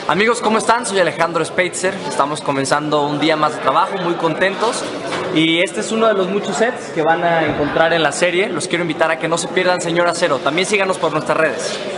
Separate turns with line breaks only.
Amigos, ¿cómo están? Soy Alejandro Speitzer. Estamos comenzando un día más de trabajo, muy contentos. Y este es uno de los muchos sets que van a encontrar en la serie. Los quiero invitar a que no se pierdan Señor Acero. También síganos por nuestras redes.